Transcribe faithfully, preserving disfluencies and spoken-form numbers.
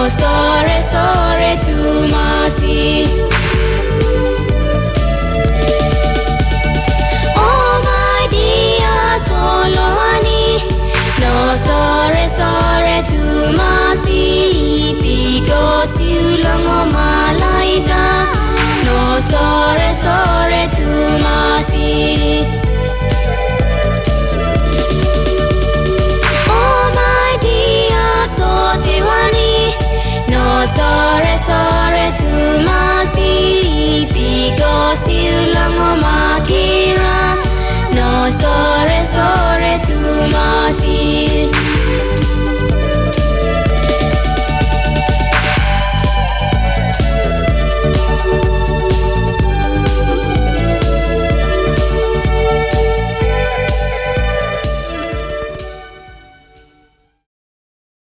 sorry, sorry to mercy. Oh my dear Taloana, no sorry, sorry to mercy, because you long on my life. No sorry, sorry to mercy. Oh my dear Taloana, no sorry, sorry to mercy, because you long on my kira. No sorry, sorry to mercy.